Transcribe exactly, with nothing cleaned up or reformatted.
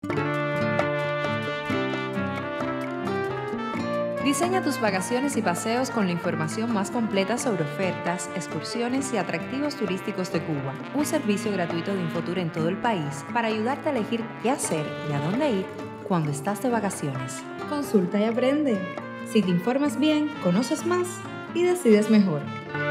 Diseña tus vacaciones y paseos con la información más completa sobre ofertas, excursiones y atractivos turísticos de Cuba. Un servicio gratuito de Infotur en todo el país para ayudarte a elegir qué hacer y a dónde ir cuando estás de vacaciones. Consulta y aprende. Si te informas bien, conoces más y decides mejor.